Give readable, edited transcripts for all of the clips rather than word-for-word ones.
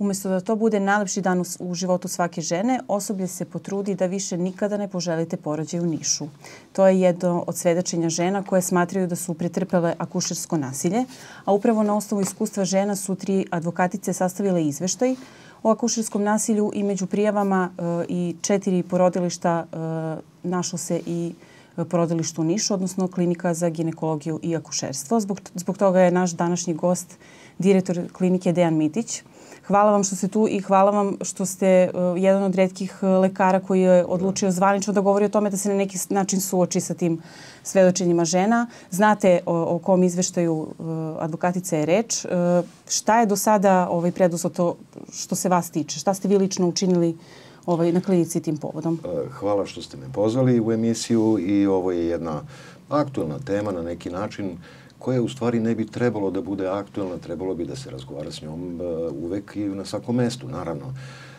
Umjesto da to bude najlepši dan u životu svake žene, osoblje se potrudi da više nikada ne poželite porođaj u Nišu. To je jedno od svedočenja žena koje smatraju da su pretrpele akušersko nasilje, a upravo na osnovu iskustva žena su 3 advokatice sastavile izveštaj o akušerskom nasilju i među prijavama i 4 porodilišta našlo se i porodilište u Nišu, odnosno klinika za ginekologiju i akušerstvo. Zbog toga je naš današnji gost direktor klinike Dejan Mitić. Hvala vam što ste tu i hvala vam što ste jedan od retkih lekara koji je odlučio zvanično da govori o tome da se na neki način suoči sa tim svedočenjima žena. Znate o kom izveštaju advokatica je reč. Šta je do sada preduzeto što se vas tiče? Šta ste vi lično učinili na klinici tim povodom? Hvala što ste me pozvali u emisiju i ovo je jedna aktuelna tema na neki način koja u stvari ne bi trebalo da bude aktuelna, trebalo bi da se razgovara s njom uvek i na svakom mestu, naravno.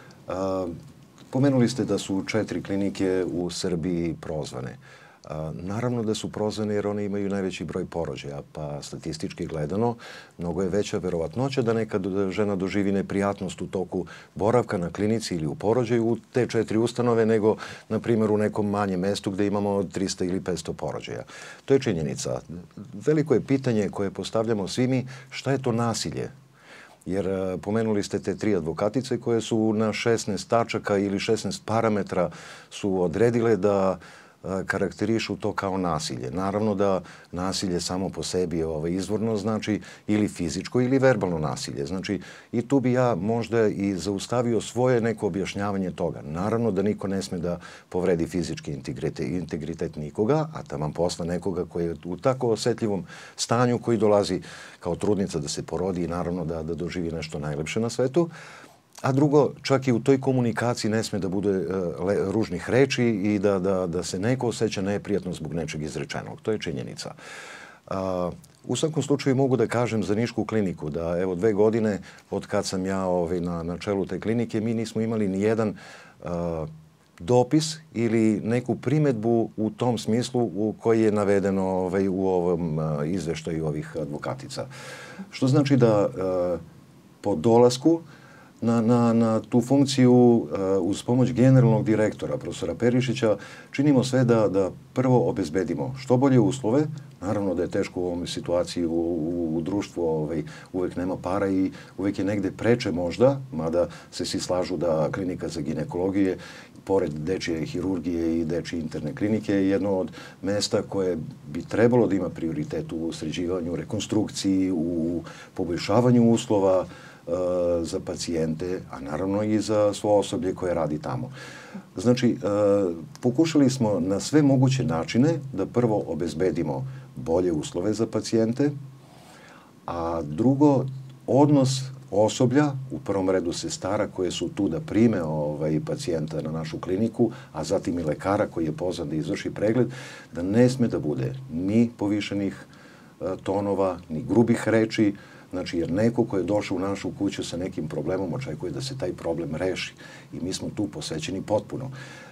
Pomenuli ste da su 4 klinike u Srbiji prozvane. Naravno da su prozvane jer one imaju najveći broj porođaja, pa statistički gledano mnogo je veća verovatnoća da neka žena doživi neprijatnost u toku boravka na klinici ili u porođaju u te 4 ustanove nego, na primjer, u nekom manjem mestu gde imamo 300 ili 500 porođaja. To je činjenica. Veliko je pitanje koje postavljamo svi mi, šta je to nasilje? Jer pomenuli ste te 3 advokatice koje su na 16 tačaka ili 16 parametra su odredile da karakterišu to kao nasilje. Naravno da nasilje samo po sebi izvorno znači ili fizičko ili verbalno nasilje. Znači i tu bi ja možda i zaustavio svoje neko objašnjavanje toga. Naravno da niko ne sme da povredi fizički integritet nikoga, a taman posla nekoga koji je u tako osetljivom stanju koji dolazi kao trudnica da se porodi i naravno da doživi nešto najlepše na svetu. A drugo, čak i u toj komunikaciji ne sme da bude ružnih reči i da se neko osjeća neprijatno zbog nečeg izrečenog. To je činjenica. U svakom slučaju mogu da kažem za Nišku kliniku da evo 2 godine od kad sam ja na čelu te klinike mi nismo imali ni jedan dopis ili neku primedbu u tom smislu u koji je navedeno u ovom izveštaju ovih advokatica. Što znači da po dolasku na tu funkciju uz pomoć generalnog direktora, profesora Perišića, činimo sve da prvo obezbedimo što bolje uslove. Naravno da je teško u ovom situaciji u društvu, uvek nema para i uvek je negde preče možda, mada se svi slažu da klinika za ginekologije, pored dečije hirurgije i dečije interne klinike, je jedno od mesta koje bi trebalo da ima prioritet u sređivanju, rekonstrukciji, u poboljšavanju uslova za pacijente, a naravno i za svo osoblje koje radi tamo. Znači, pokušali smo na sve moguće načine da prvo obezbedimo bolje uslove za pacijente, a drugo, odnos osoblja, u prvom redu sestara koje su tu da prime pacijenta na našu kliniku, a zatim i lekara koji je pozvan da izvrši pregled, da ne sme da bude ni povišenih tonova, ni grubih reči, znači jer neko ko je došao u našu kuću sa nekim problemom očekuje da se taj problem reši i mi smo tu posvećeni potpuno.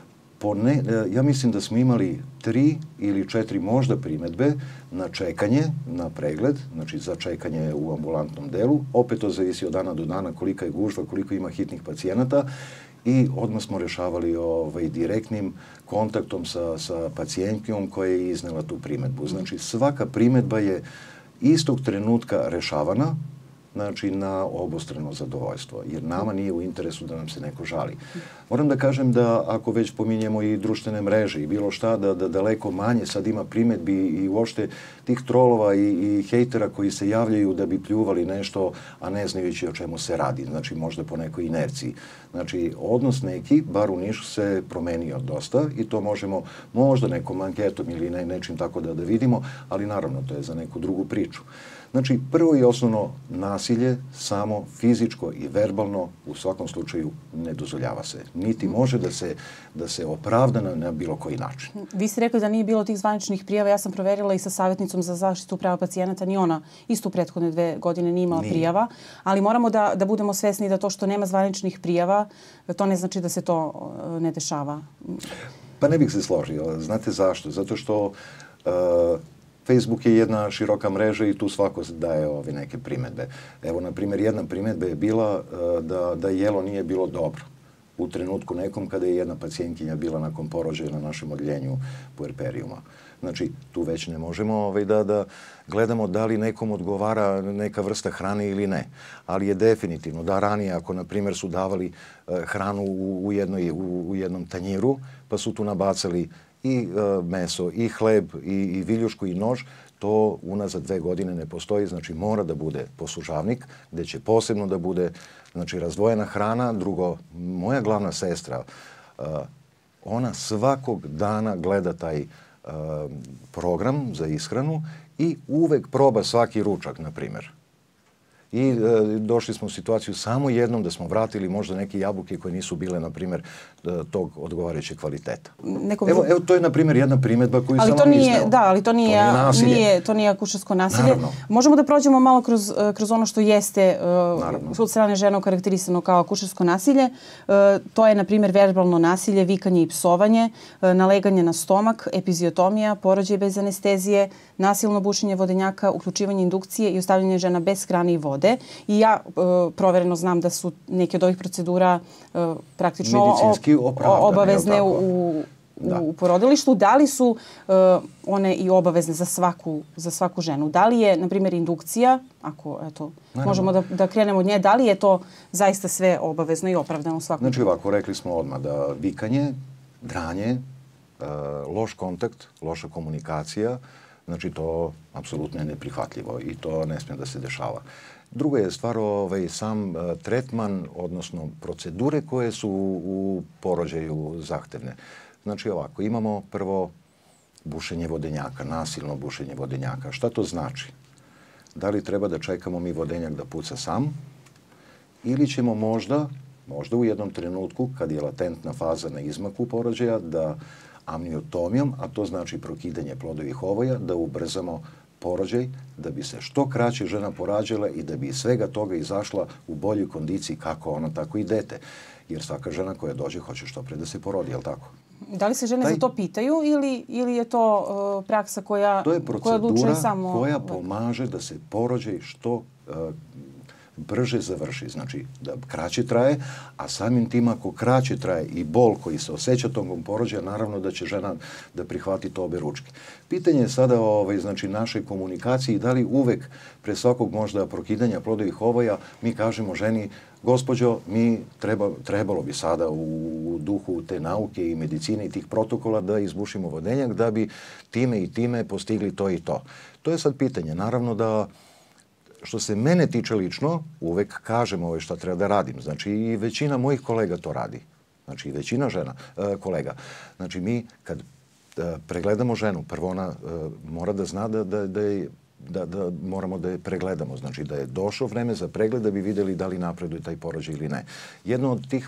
Ja mislim da smo imali 3 ili 4 možda primedbe na čekanje, na pregled, znači za čekanje u ambulantnom delu. Opet to zavisi od dana do dana kolika je gužva, koliko ima hitnih pacijenata i odmah smo rešavali direktnim kontaktom sa pacijentkom koja je iznela tu primedbu. Znači svaka primedba je istog trenutka rešavana, znači na obostrano zadovoljstvo, jer nama nije u interesu da nam se neko žali. Moram da kažem da ako već pominjemo i društvene mreže i bilo šta, da daleko manje sad ima primedbi i uopšte tih trolova i hejtera koji se javljaju da bi pljuvali nešto, a ne znajući o čemu se radi, znači možda po nekoj inerciji. Znači, odnos neki, bar u Nišu, se promenio dosta i to možemo možda nekom anketom ili nečim tako da vidimo, ali naravno to je za neku drugu priču. Znači, prvo i osnovno nasilje, samo fizičko i verbalno, u svakom slučaju ne dozvoljava se. Niti može da se opravda na bilo koji način. Vi ste rekli da nije bilo tih zvaničnih prijava. Ja sam proverila i sa savjetnicom za zaštitu prava pacijenata. Ni ona isto u prethodne 2 godine nije imala prijava. Ali moramo da budemo svesni da to što nema zvaničnih prijava, to ne znači da se to ne dešava. Pa ne bih se složio. Znate zašto? Zato što Facebook je jedna široka mreža i tu svako daje neke primedbe. Evo, na primjer, jedna primedba je bila da jelo nije bilo dobro u trenutku nekom kada je jedna pacijentkinja bila nakon porođaja na našem odljenju puerperijuma. Znači, tu već ne možemo da gledamo da li nekom odgovara neka vrsta hrane ili ne. Ali je definitivno da ranije, ako, na primjer, su davali hranu u jednom tanjiru, pa su tu nabacali i meso, i hleb, i viljušku, i nož, to unazad 2 godine ne postoji. Znači, mora da bude poslužavnik, gde će posebno da bude razdvojena hrana. Drugo, moja glavna sestra, ona svakog dana gleda taj program za ishranu i uvek proba svaki ručak, na primjer. I došli smo u situaciju samo jednom da smo vratili možda neke jabuke koje nisu bile, na primjer, tog odgovarajućeg kvaliteta. Evo, to je, na primjer, jedna primedba koju sam vam izneo. Da, ali to nije akušersko nasilje. Naravno. Možemo da prođemo malo kroz ono što jeste od strane žena okarakterisano kao akušersko nasilje. To je, na primjer, verbalno nasilje, vikanje i psovanje, naleganje na stomak, epiziotomija, porođaj bez anestezije, nasilno bušenje vodenjaka, uključivanje indukcije i ostavljanje žena bez hrane i vode. I ja provereno znam da su neke od ovih procedura praktično obavezne u porodilištu. Da li su one i obavezne za svaku ženu? Da li je, na primjer, indukcija, ako možemo da krenemo od nje, da li je to zaista sve obavezno i opravdano u svakom? Znači ovako, rekli smo odmah da vikanje, dranje, loš kontakt, loša komunikacija, znači to apsolutno je neprihvatljivo i to ne smije da se dešava. Druga je stvar sam tretman, odnosno procedure koje su u porođaju zahtevne. Znači ovako, imamo prvo bušenje vodenjaka, nasilno bušenje vodenjaka. Šta to znači? Da li treba da čekamo mi vodenjak da puca sam ili ćemo možda u jednom trenutku, kad je latentna faza na izmaku porođaja, da amniotomijom, a to znači prokidanje plodovih ovoja, da ubrzamo porođaj, da bi se što kraće žena porađala i da bi iz svega toga izašla u boljoj kondiciji kako ona, tako i dete. Jer svaka žena koja dođe hoće što pre da se porodi, je li tako? Da li se žene za to pitaju ili je to praksa koja odlučuje samo? To je procedura koja pomaže da se porođaj što brže završi, znači da kraće traje, a samim tim ako kraće traje i bol koji se osjeća tokom porođaja, naravno da će žena da prihvati to obe ručke. Pitanje je sada znači naše komunikacije i da li uvek pre svakog možda prokidanja plodovih ovoja mi kažemo ženi, gospođo, trebalo bi sada u duhu te nauke i medicine i tih protokola da izbušimo vodenjak da bi time i time postigli to i to. To je sad pitanje. Naravno da što se mene tiče lično, uvek kažem šta treba da radim. Znači i većina mojih kolega to radi. Znači i većina kolega. Znači mi kad pregledamo ženu, prvo ona mora da zna da moramo da je pregledamo. Znači da je došlo vreme za pregled da bi videli da li napreduje taj porođaj ili ne. Jedno od tih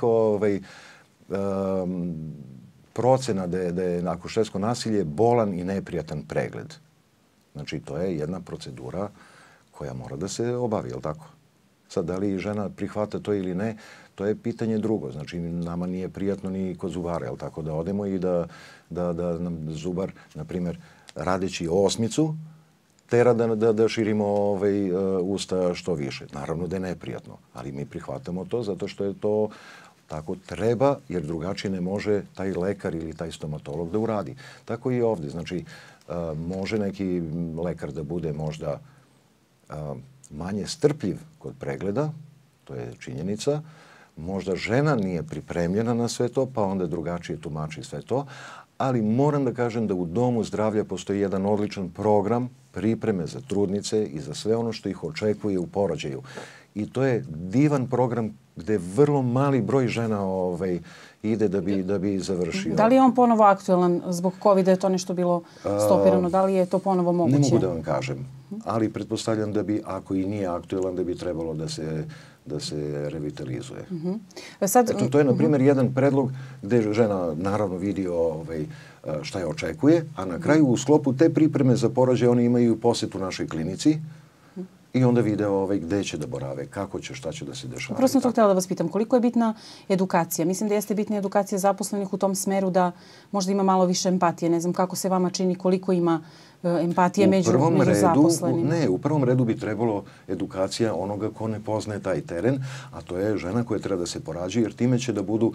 procena da je akušersko nasilje bolan i neprijatan pregled. Znači to je jedna procedura koja mora da se obavi, je li tako? Sad, da li žena prihvata to ili ne, to je pitanje drugo. Znači, nama nije prijatno ni kod zubara, je li tako? Da odemo i da nam zubar, na primjer, radeći osmicu, tera da širimo usta što više. Naravno da je neprijatno, ali mi prihvatamo to zato što je to tako treba, jer drugačije ne može taj lekar ili taj stomatolog da uradi. Tako i ovdje. Znači, može neki lekar da bude možda manje strpljiv kod pregleda, to je činjenica. Možda žena nije pripremljena na sve to, pa onda drugačije tumači sve to. Ali moram da kažem da u Domu zdravlja postoji jedan odličan program pripreme za trudnice i za sve ono što ih očekuje u porođaju. I to je divan program gde vrlo mali broj žena ide da bi završio. Da li je on ponovo aktuelan zbog COVID-a, je to nešto bilo stopirano? Da li je to ponovo moguće? Ne mogu da vam kažem, ali pretpostavljam da bi, ako i nije aktuelan, da bi trebalo da se revitalizuje. Eto, to je, na primjer, jedan predlog gde žena naravno vidi šta je očekuje, a na kraju u sklopu te pripreme za porođaj oni imaju posetu našoj klinici i onda vide gde će da borave, kako će, šta će da se dešava. Upravo sam to htjela da vas pitam. Koliko je bitna edukacija? Mislim da jeste bitna edukacija zaposlenih u tom smeru da možda ima malo više empatije. Ne znam kako se vama čini, koliko ima empatije među zaposlenim. Ne, u prvom redu bi trebalo edukacija onoga ko ne poznaje taj teren, a to je žena koja treba da se porađa, jer time će da budu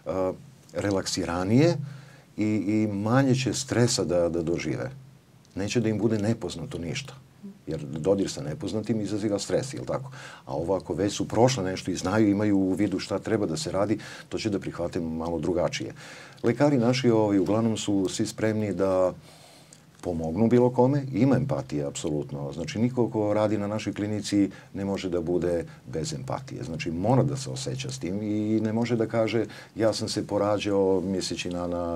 relaksiranije i manje će stresa da dožive. Neće da im bude nepoznato ništa. Jer dodir sa nepoznatim izaziva stres, jel tako? A ovo ako već su prošle nešto i znaju, imaju u vidu šta treba da se radi, to će da prihvate malo drugačije. Lekari naši uglavnom su svi spremni da pomognu bilo kome. Ima empatije, apsolutno. Znači, niko ko radi na našoj klinici ne može da bude bez empatije. Znači, mora da se osjeća s tim i ne može da kaže ja sam se porađao misleći na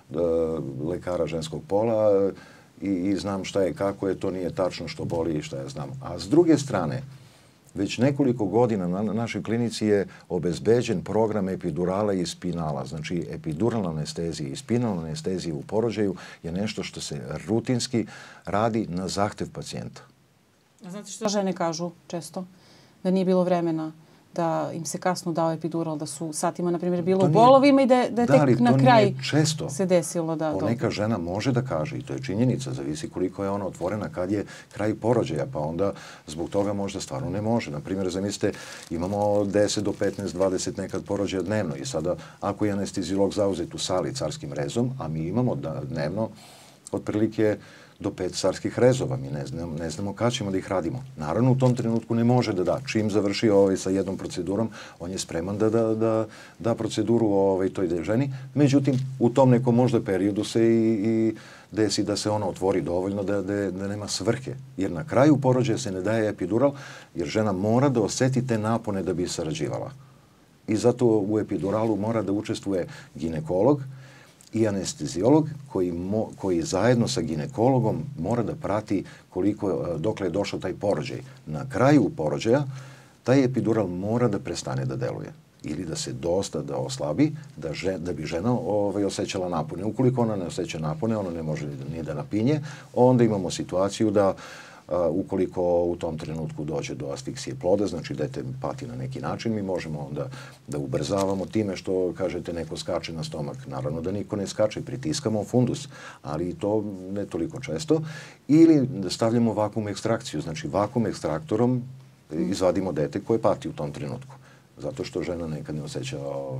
lekara ženskog pola i znam šta je, kako je, to nije tačno, što boli i šta ja znam. A s druge strane, već nekoliko godina na našoj klinici je obezbeđen program epidurala i spinala. Znači, epiduralna anestezija i spinalna anestezija u porođaju je nešto što se rutinski radi na zahtev pacijenta. A znate što žene kažu često? Da nije bilo vremena, da im se kasno dao epidural, da su satima, na primjer, bilo u bolovima i da je tek na kraj se desilo da... Poneka žena može da kaže, i to je činjenica, zavisi koliko je ona otvorena kad je kraj porođaja, pa onda zbog toga možda stvarno ne može. Na primjer, zamislite, imamo 10 do 15, 20 nekad porođaja dnevno i sada ako je anestezilog zauzet u sali carskim rezom, a mi imamo dnevno otprilike do 5 carskih rezova. Mi ne znamo kada ćemo da ih radimo. Naravno, u tom trenutku ne može da da. Čim završi sa jednom procedurom, on je spreman da da proceduru toj ženi. Međutim, u tom nekom možda periodu se i desi da se ona otvori dovoljno da nema svrhe. Jer na kraju porođaja se ne daje epidural, jer žena mora da oseti te napone da bi sarađivala. I zato u epiduralu mora da učestvuje ginekolog i anesteziolog koji zajedno sa ginekologom mora da prati dokle je došao taj porođaj. Na kraju porođaja taj epidural mora da prestane da deluje ili da se dosta da oslabi, da bi žena osjećala napone. Ukoliko ona ne osjeća napone, ona ne može ni da napinje, onda imamo situaciju da ukoliko u tom trenutku dođe do asfiksije ploda, znači dete pati na neki način, mi možemo onda da ubrzavamo time što, kažete, neko skače na stomak. Naravno da niko ne skače, pritiskamo fundus, ali to ne toliko često. Ili da stavljamo vakuum ekstrakciju, znači vakuum ekstraktorom izvadimo dete koje pati u tom trenutku. Zato što žena nekad ne osjeća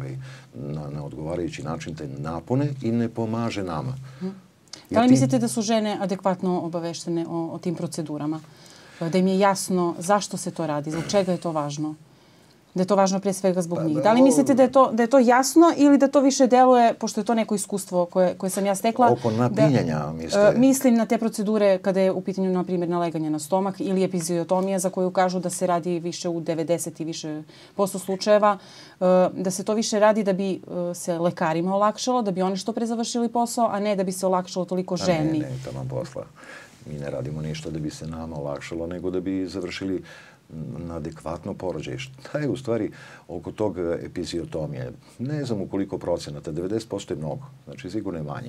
na odgovarajući način te napone i ne pomaže nama. Da li mislite da su žene adekvatno obaveštene o tim procedurama? Da im je jasno zašto se to radi, zbog čega je to važno? Da je to važno prije svega zbog njih. Da li mislite da je to jasno ili da to više deluje, pošto je to neko iskustvo koje sam ja stekla? Oko napinjanja, mislite? Mislim na te procedure kada je u pitanju, na primjer, naleganje na stomak ili epiziotomija za koju kažu da se radi više u 90 i više % slučajeva. Da se to više radi da bi se lekarima olakšalo, da bi oni što pre završili posao, a ne da bi se olakšalo toliko ženi. Ne, tamo posla. Mi ne radimo ništa da bi se nama olakšalo, nego da bi završili na adekvatno porođaj. Šta je u stvari oko tog epiziotomije? Ne znam u koliko procenata, 90% je mnogo, znači sigurno je manje.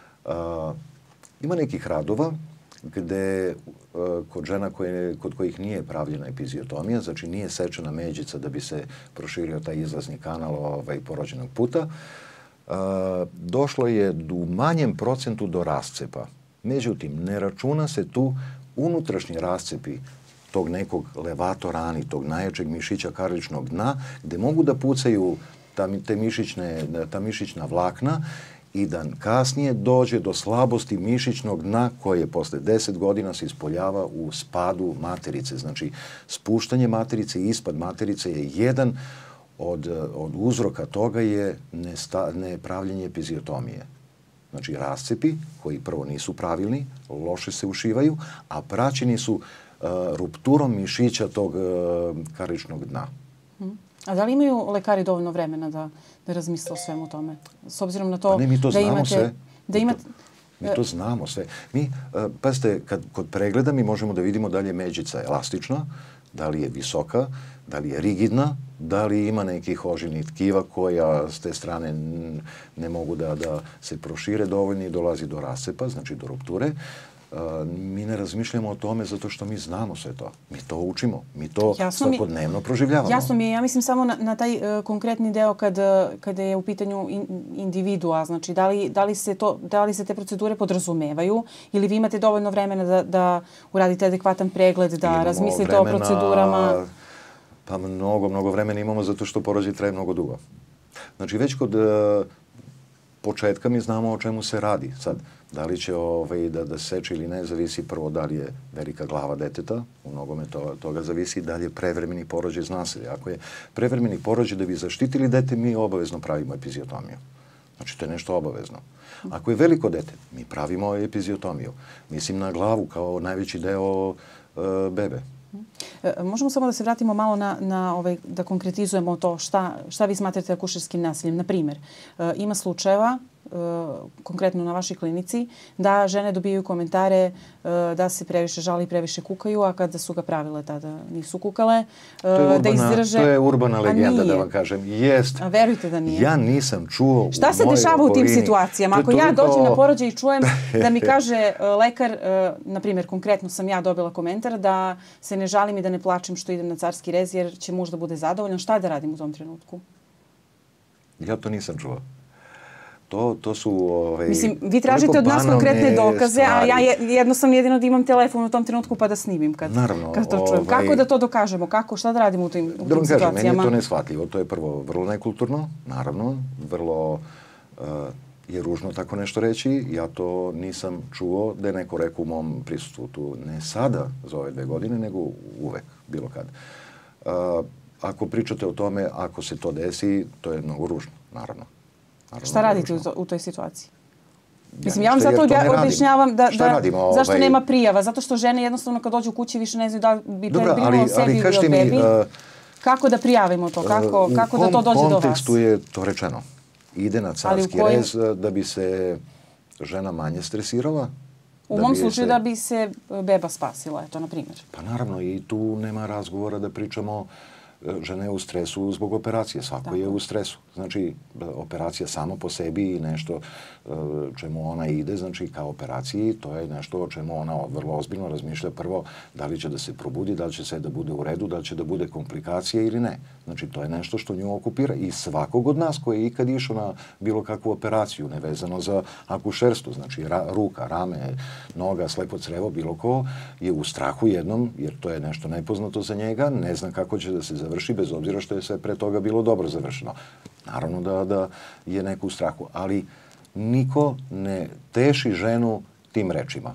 Ima nekih radova gde kod žena kod kojih nije pravljena epiziotomija, znači nije sečena međica da bi se proširio taj izlazni kanal porođenog puta, došlo je u manjem procentu do rascepa. Međutim, ne računa se tu unutrašnji rascepi tog nekog levatorani, tog najjačeg mišića karličnog dna, gde mogu da pucaju ta mišićna vlakna i da kasnije dođe do slabosti mišićnog dna koje posle 10 godina se ispoljava u spadu materice. Znači, spuštanje materice i ispad materice je jedan od uzroka toga je nepravljenje epiziotomije. Znači, rascepi koji prvo nisu pravilni, loše se ušivaju, a praćeni su rupturom mišića tog karličnog dna. A da li imaju lekari dovoljno vremena da razmisle o svemu tome? S obzirom na to pa ne, mi to da znamo imate... sve. Da imate... Mi to znamo sve. Mi, pazite, kod pregleda mi možemo da vidimo da li je međica elastična, da li je visoka, da li je rigidna, da li ima nekih ožiljnih tkiva koja s te strane ne mogu da se prošire dovoljno i dolazi do rascepa, znači do rupture. Mi ne razmišljamo o tome zato što mi znamo sve to. Mi to učimo. Mi to svakodnevno proživljavamo. Jasno mi je. Ja mislim samo na taj konkretni deo kada je u pitanju individua. Znači, da li se te procedure podrazumevaju ili vi imate dovoljno vremena da uradite adekvatan pregled, da razmislite o procedurama? Pa mnogo vremena imamo zato što porođaj traje mnogo dugo. Znači, već kod početka mi znamo o čemu se radi. Sad, da li će da seče ili ne, zavisi prvo da li je velika glava deteta, u mnogome toga zavisi, da li je prevremeni porođaj, zna se. Ako je prevremeni porođaj da bi zaštitili dete, mi obavezno pravimo epiziotomiju. Znači, to je nešto obavezno. Ako je veliko dete, mi pravimo epiziotomiju. Mislim na glavu kao najveći deo bebe. Možemo samo da se vratimo malo da konkretizujemo to šta vi smatrate akušerskim nasiljem. Na primjer, ima slučajeva, konkretno na vašoj klinici, da žene dobijaju komentare da se previše žale i previše kukaju, a kada su ga pravile tada nisu kukale. To je urbana legenda, da vam kažem. Jest. A verujte da nije. Ja nisam čuo Šta se dešava u tim situacijama? Ako ja dođem na porođaj i čujem da mi kaže lekar, na primjer, konkretno sam ja dobila komentar da se ne žalim i da ne plačem što idem na carski rez jer će muž da bude zadovoljan. Šta da radim u tom trenutku? Ja to nisam čuo. To su mislim, vi tražite od nas konkretne dokaze, a ja jednostavno jedino da imam telefon u tom trenutku pa da snimim kad to čujem. Kako da to dokažemo? Šta da radimo u tim situacijama? Meni je to neshvatljivo. To je prvo vrlo nekulturno, naravno. Vrlo je ružno tako nešto reći. Ja to nisam čuo da je neko rekao u mom prisustvu tu. Ne sada za ove 2 godine, nego uvek, bilo kad. Ako pričate o tome, ako se to desi, to je mnogo ružno, naravno. Šta radite u toj situaciji? Mislim, ja vam zato objašnjavam zašto nema prijava. Zato što žene jednostavno kad dođu u kući više ne znaju da bi brinula o sebi ili o bebi. Kako da prijavimo to? Kako da to dođe do vas? U kom kontekstu je to rečeno? Ide na carski rez da bi se žena manje stresirala? U mom slučaju da bi se beba spasila, eto, na primjer. Pa naravno, i tu nema razgovora da pričamo. Žena je u stresu zbog operacije, svako je u stresu. Znači, operacija samo po sebi i nešto čemu ona ide, znači kao operaciji, to je nešto o čemu ona vrlo ozbiljno razmišlja prvo da li će da se probudi, da li će sve da bude u redu, da li će da bude komplikacije ili ne. Znači, to je nešto što nju okupira i svakog od nas koji je ikad išao na bilo kakvu operaciju, nevezano za akušerstvo, znači ruka, rame, noga, slepo crevo, bilo ko, je u strahu jednom, jer to je nešto nepoznato za njega, ne zna kako će da se završi, bez obzira što je sve pre toga bilo dobro završeno. Naravno da je neko u strahu, ali niko ne teši ženu tim rečima.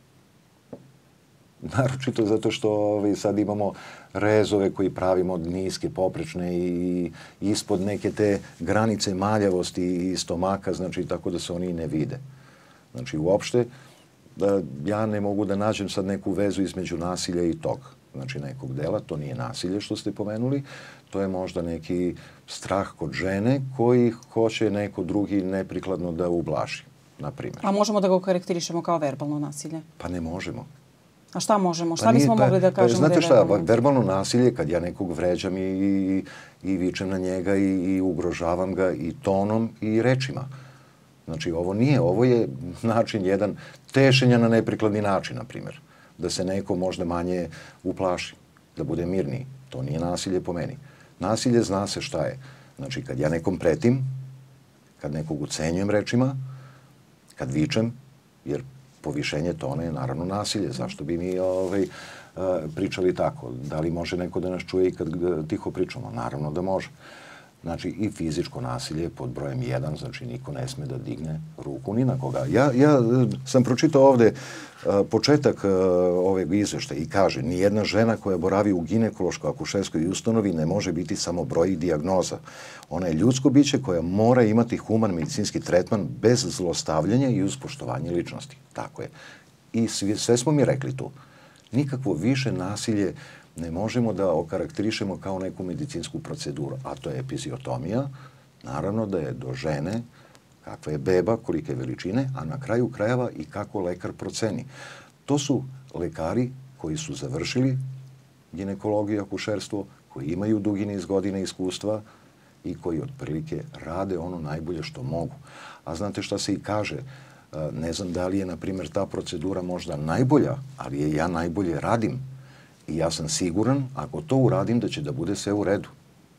Naročito zato što sad imamo rezove koji pravimo niske, poprečne i ispod neke te granice maljavosti i stomaka, znači tako da se oni ne vide. Znači uopšte ja ne mogu da nađem sad neku vezu između nasilja i tog. Znači nekog dela, to nije nasilje što ste pomenuli, to je možda neki strah kod žene koji hoće neko drugi neprikladno da ublaži, na primjer. A možemo da ga okarakterišemo kao verbalno nasilje? Pa ne možemo. A šta možemo? Šta bismo mogli da kažemo da je verbalno? Znate šta, verbalno nasilje kad ja nekog vređam i vičem na njega i ugrožavam ga i tonom i rečima. Znači ovo je način jedan tešenja na neprikladni način, na primjer. Da se neko možda manje uplaši, da bude mirniji. To nije nasilje po meni. Nasilje zna se šta je. Znači, kad ja nekom pretim, kad nekog ucenjujem rečima, kad vičem, jer povišenje tona je naravno nasilje. Zašto bi mi pričali tako? Da li može neko da nas čuje i kad tiho pričamo? Naravno da može. Znači, i fizičko nasilje pod brojem 1, znači niko ne sme da digne ruku ni na koga. Ja sam pročitao ovde početak ovog izveštaja i kaže nijedna žena koja boravi u ginekološko-akušerskoj ustanovi ne može biti samo broj i dijagnoza. Ona je ljudsko biće koja mora imati human medicinski tretman bez zlostavljanja i uz poštovanje ličnosti. Tako je. I sve smo mi rekli tu. Nikakvo više nasilje ne možemo da okarakterišemo kao neku medicinsku proceduru, a to je epiziotomija. Naravno da je do žene, kakva je beba, kolike veličine, a na kraju krajeva i kako lekar proceni. To su lekari koji su završili ginekologiju, akušerstvo, koji imaju dugi niz godina iskustva i koji otprilike rade ono najbolje što mogu. A znate šta se i kaže? Ne znam da li je, na primjer, ta procedura možda najbolja, ali je ja najbolje radim. I ja sam siguran, ako to uradim, da će da bude sve u redu.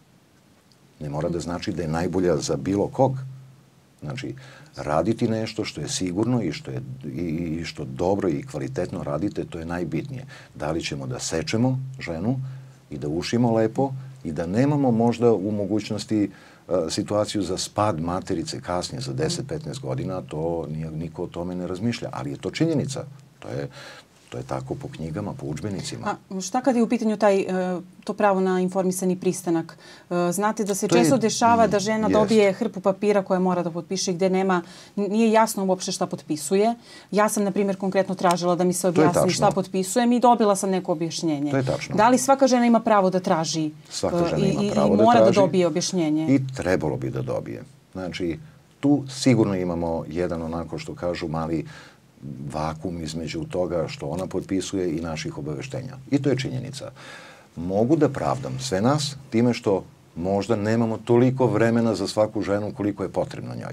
Ne mora da znači da je najbolja za bilo kog. Znači, raditi nešto što je sigurno i što dobro i kvalitetno radite, to je najbitnije. Da li ćemo da sečemo ženu i da ušimo lepo i da nemamo možda u mogućnosti situaciju za spad materice kasnije za 10-15 godina, to niko o tome ne razmišlja. Ali je to činjenica. To je tako po knjigama, po udžbenicima. A šta kad je u pitanju to pravo na informisani pristanak? Znate da se često dešava da žena dobije hrpu papira koje mora da potpiše gde nije jasno uopšte šta potpisuje. Ja sam, na primjer, konkretno tražila da mi se objasni šta potpisujem i dobila sam neko objašnjenje. To je tačno. Da li svaka žena ima pravo da traži i mora da dobije objašnjenje? I trebalo bi da dobije. Znači, tu sigurno imamo jedan, onako što kažu, mali vakum između toga što ona potpisuje i naših obaveštenja. I to je činjenica. Mogu da pravdam sve nas time što možda nemamo toliko vremena za svaku ženu koliko je potrebno njoj.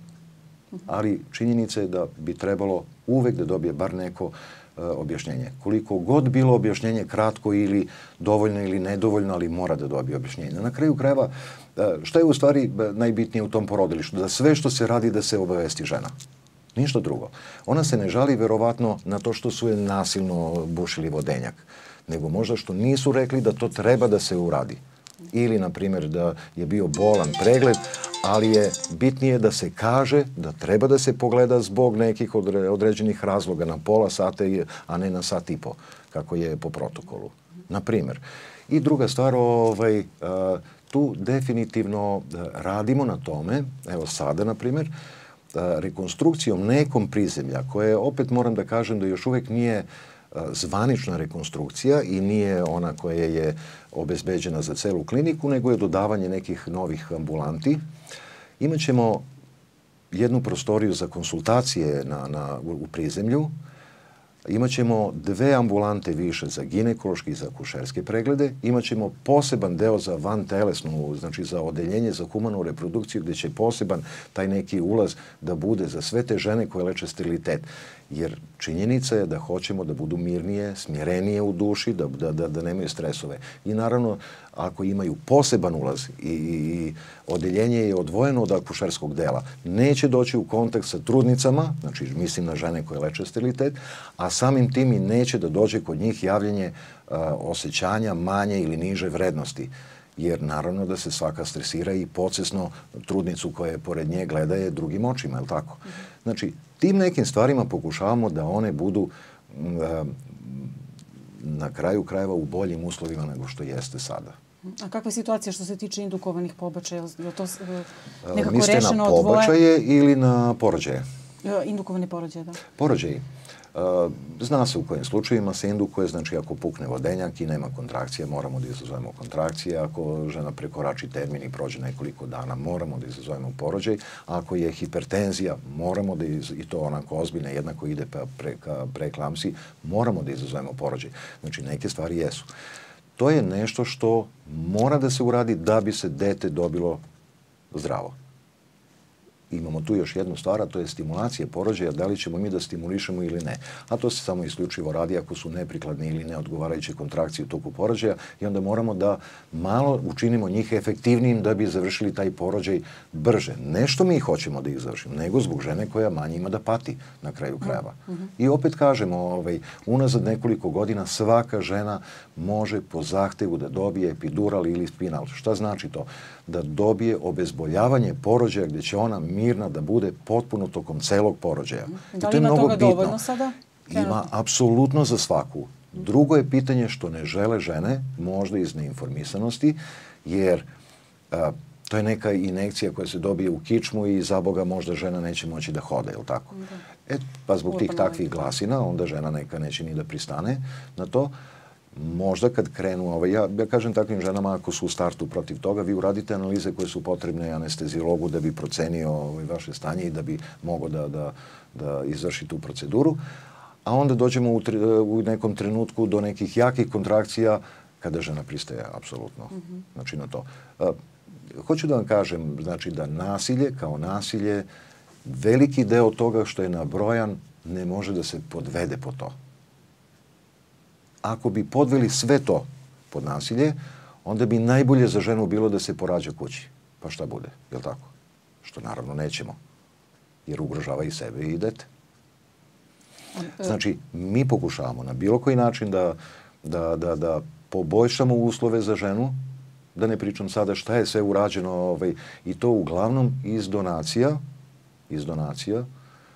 Ali činjenica je da bi trebalo uvek da dobije bar neko objašnjenje. Koliko god bilo objašnjenje kratko ili dovoljno ili nedovoljno, ali mora da dobije objašnjenje. Na kraju krajeva, šta je u stvari najbitnije u tom porodilištu? Da sve što se radi da se obavesti žena. Ništa drugo. Ona se ne žali verovatno na to što su je nasilno bušili vodenjak, nego možda što nisu rekli da to treba da se uradi. Ili, na primjer, da je bio bolan pregled, ali je bitnije da se kaže da treba da se pogleda zbog nekih određenih razloga na pola sata, a ne na sat i po, kako je po protokolu. Na primjer. I druga stvar, tu definitivno radimo na tome, evo sada, na primjer, rekonstrukcijom nekom prizemlja, koje opet moram da kažem da još uvek nije zvanična rekonstrukcija i nije ona koja je obezbeđena za celu kliniku, nego je dodavanje nekih novih ambulanti. Imaćemo jednu prostoriju za konsultacije u prizemlju. Imaćemo 2 ambulante više za ginekološki i za akušerske preglede. Imaćemo poseban deo za vantelesnu, znači za odeljenje za humanu reprodukciju, gde će poseban taj neki ulaz da bude za sve te žene koje leče sterilitet. Jer činjenica je da hoćemo da budu mirnije, smirenije u duši, da nemaju stresove. I naravno, ako imaju poseban ulaz i odeljenje je odvojeno od akušerskog dela, neće doći u kontakt sa trudnicama, znači mislim na žene koje leče sterilitet, a samim tim i neće da dođe kod njih javljanje osjećanja manje ili niže vrednosti. Jer naravno da se svaka stresira i podsvesno trudnicu koja je pored nje gleda je drugim očima, je li tako? Znači, tim nekim stvarima pokušavamo da one budu na kraju krajeva u boljim uslovima nego što jeste sada. A kakva je situacija što se tiče indukovanih pobačaja? Je to nekako mislite rešeno na pobačaje ili na porođaje? Indukovane porođaje, da. Porođaji. Zna se u kojim slučajevima se indukuje, znači ako pukne vodenjak i nema kontrakcija, moramo da izazovemo kontrakcije. Ako žena prekorači termin i prođe nekoliko dana, moramo da izazovemo porođaj. Ako je hipertenzija, moramo da i to onako ozbiljno, jednako ide ka preeklamsiji, moramo da izazovemo porođaj. Znači neke stvari jesu. To je nešto što mora da se uradi da bi se dete dobilo zdravo. Imamo tu još jednu stvar, a to je stimulacija porođaja, da li ćemo mi da stimulišemo ili ne. A to se samo isključivo radi ako su neprikladne ili neodgovarajuće kontrakcije u toku porođaja i onda moramo da malo učinimo njih efektivnijim da bi završili taj porođaj brže. Ne što mi hoćemo da ih završimo, nego zbog žene koja manje ima da pati na kraju krajeva. I opet kažemo, unazad nekoliko godina svaka žena može po zahtevu da dobije epidural ili spinal. Šta znači to? Da dobije obezboljavanje porođaja gdje će ona mirna da bude potpuno tokom celog porođaja. Da li ima toga dovoljno sada? Ima apsolutno za svaku. Drugo je pitanje što ne žele žene, možda iz neinformisanosti, jer to je neka injekcija koja se dobije u kičmu i za Boga možda žena neće moći da hoda, je li tako? Pa zbog tih takvih glasina onda žena neka neće ni da pristane na to. Možda kad krenu, ja kažem takvim ženama ako su u startu protiv toga, vi uradite analize koje su potrebne anesteziologu da bi procenio vaše stanje i da bi mogao da izvrši tu proceduru. A onda dođemo u nekom trenutku do nekih jakih kontrakcija kada žena pristaje apsolutno. Znači na to. Hoću da vam kažem, znači da nasilje kao nasilje veliki deo toga što je nabrojan ne može da se podvede po to. Ako bi podveli sve to pod nasilje, onda bi najbolje za ženu bilo da se porađa kući. Pa šta bude, je li tako? Što naravno nećemo, jer ugrožava i sebe i dete. Znači, mi pokušavamo na bilo koji način da poboljšamo uslove za ženu, da ne pričam sada šta je sve urađeno, i to uglavnom iz donacija,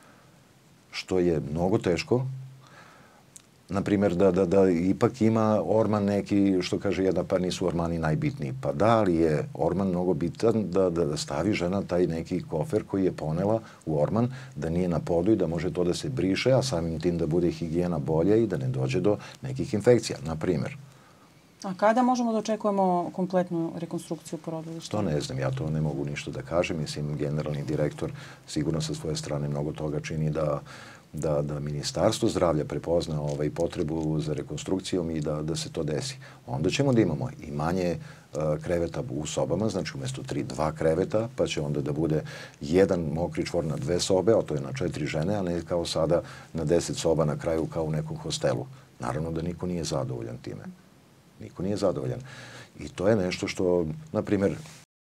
što je mnogo teško. Naprimjer, da ipak ima orman neki, što kaže jedna, pa nisu ormani najbitniji. Pa da, ali je orman mnogo bitan da stavi žena taj neki kofer koji je ponela u orman, da nije na podu i da može to da se briše, a samim tim da bude higijena bolja i da ne dođe do nekih infekcija, naprimjer. A kada možemo da očekujemo kompletnu rekonstrukciju porodilišta? To ne znam, ja to ne mogu ništa da kažem. Mislim, generalni direktor sigurno sa svoje strane mnogo toga čini da Ministarstvo zdravlja prepozna potrebu za rekonstrukcijom i da se to desi. Onda ćemo da imamo i manje kreveta u sobama, znači umjesto 3, 2 kreveta, pa će onda da bude jedan mokri čvor na 2 sobe, a to je na 4 žene, a ne kao sada na 10 soba na kraju kao u nekom hostelu. Naravno da niko nije zadovoljan time. Niko nije zadovoljan. I to je nešto što, na primjer,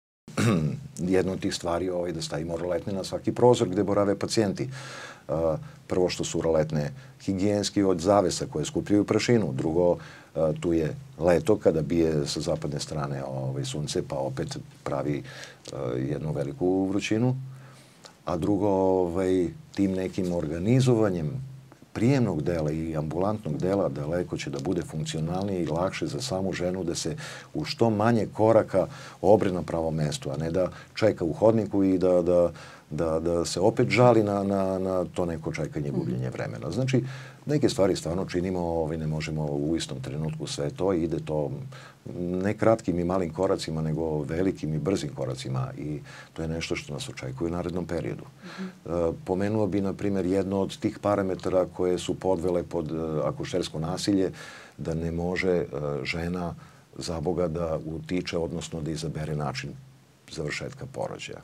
jedna od tih stvari je da stavimo roletne na svaki prozor gde borave pacijenti. Prvo što su roletne higijenski od zavesa koje skupljaju prašinu. Drugo, tu je leto kada bije sa zapadne strane sunce, pa opet pravi jednu veliku vrućinu. A drugo, tim nekim organizovanjem prijemnog dela i ambulantnog dela daleko će da bude funkcionalnije i lakše za samu ženu da se u što manje koraka obre na pravo mesto, a ne da čeka u hodniku i da se opet žali na to neko čekanje, gubljenje vremena. Znači, neke stvari stvarno činimo, ne možemo u istom trenutku sve to i ide to ne kratkim i malim koracima, nego velikim i brzim koracima i to je nešto što nas očekuje u narednom periodu. Pomenuo bi, na primjer, jedno od tih parametara koje su podvele pod akušersko nasilje, da ne može žena za Boga da utiče, odnosno da izabere način završetka porođaja.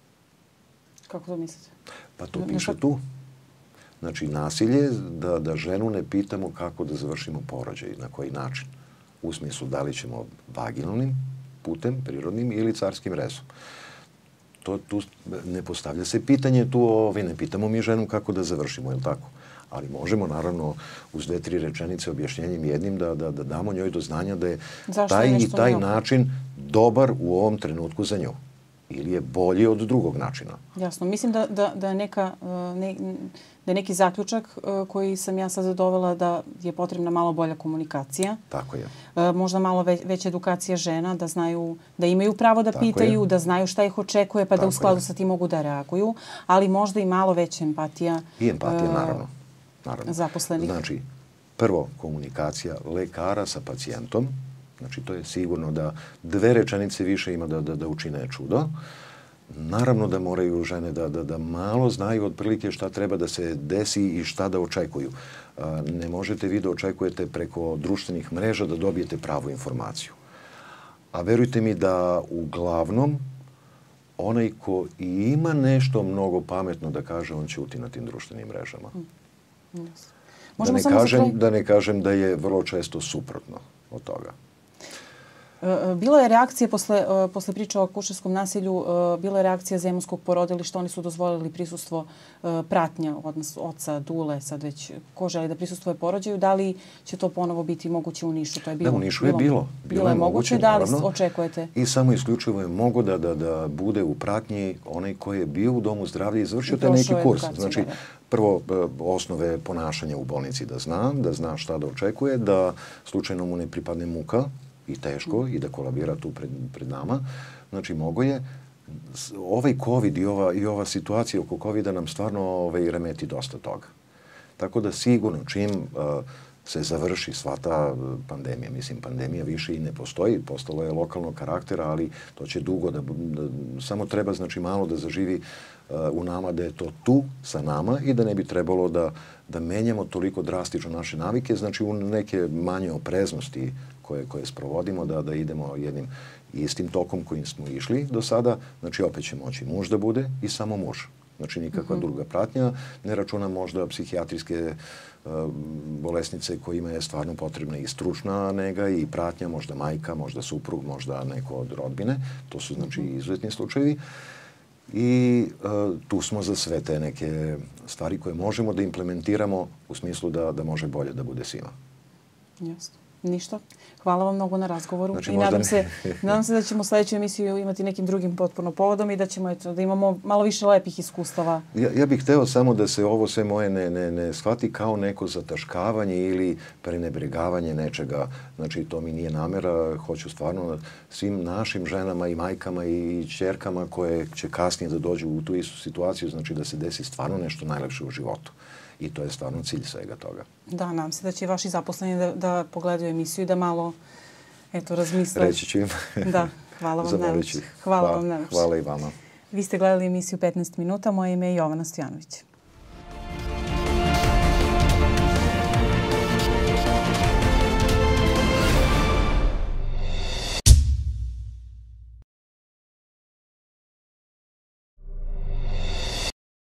Kako to mislite? Pa to piše tu. Znači, nasilje da ženu ne pitamo kako da završimo porođaj, na koji način. U smislu da li ćemo vaginalnim putem, prirodnim ili carskim rezom. Tu ne postavlja se pitanje, tu ne pitamo mi ženu kako da završimo, je li tako? Ali možemo, naravno, uz 2-3 rečenice objašnjenjem jednim da damo njoj do znanja da je taj i taj način dobar u ovom trenutku za nju. Ili je bolji od drugog načina. Jasno. Mislim da je neki zaključak koji sam ja sada dovela da je potrebna malo bolja komunikacija. Tako je. Možda malo veća edukacija žena, da znaju da imaju pravo da pitaju, da znaju šta ih očekuje, pa da u skladu sa tim mogu da reaguju, ali možda i malo veća empatija. I empatija, naravno. Zaposlenih. Znači, prvo komunikacija lekara sa pacijentom. Znači, to je sigurno da 2 rečenice više ima da učine čudo. Naravno da moraju žene da malo znaju otprilike šta treba da se desi i šta da očekuju. Ne možete vi da očekujete preko društvenih mreža da dobijete pravu informaciju. A verujte mi da uglavnom onaj ko i ima nešto mnogo pametno da kaže, on će uti na tim društvenim mrežama. Da ne kažem da je vrlo često suprotno od toga. Bilo je reakcije posle priče o akušerskom nasilju, bila je reakcija Zemunskog porodilišta, oni su dozvolili prisustvo pratnja, odnosno oca, dule, sad već ko želi da prisustvuje porođaju. Da li će to ponovo biti moguće u Nišu? Da, u Nišu je bilo. Bilo je moguće, da li očekujete? I samo isključivo je mogo da bude u pratnji onaj koji je bio u domu zdravlja i izvršio taj neki kurs. Znači, prvo osnove ponašanja u bolnici da zna šta da očekuje, da slučajno mu ne pripadne muka, i teško, i da kolabira tu pred nama. Znači, mogo je. Ovaj COVID i ova situacija oko COVID-a nam stvarno remeti dosta toga. Tako da sigurno, čim se završi sva ta pandemija, mislim, pandemija više i ne postoji, postalo je lokalnog karaktera, ali to će dugo samo treba, znači, malo da zaživi u nama da je to tu sa nama i da ne bi trebalo da menjamo toliko drastično naše navike, znači u neke manje opreznosti koje sprovodimo, da idemo jednim istim tokom kojim smo išli do sada, znači opet će moći muž da bude i samo muž. Znači nikakva druga pratnja. Ne računam možda psihijatrijske bolesnice kojima je stvarno potrebna i stručna nega i pratnja, možda majka, možda suprug, možda neko od rodbine. To su znači izuzetni slučajevi. I tu smo za sve te neke stvari koje možemo da implementiramo u smislu da može bolje da bude svima. Jasno. Ništa. Hvala vam mnogo na razgovoru. Znači, I nadam se da ćemo u sljedećoj emisiju imati nekim drugim potpuno povodom i da ćemo da imamo malo više lepih iskustava. Ja bih hteo samo da se ovo sve moje ne shvati kao neko zataškavanje ili prenebregavanje nečega. Znači, to mi nije namera. Hoću stvarno svim našim ženama i majkama i ćerkama koje će kasnije da dođu u tu istu situaciju, znači da se desi stvarno nešto najlepše u životu. I to je stvarno cilj svega toga. Da, nadam se da će vaši zaposleni da pogledaju emisiju i da malo razmisle. Reći ću im. Da, hvala vam najveće. Hvala vam najveće. Hvala i vama. Vi ste gledali emisiju 15 minuta. Moje ime je Jovana Stojanović.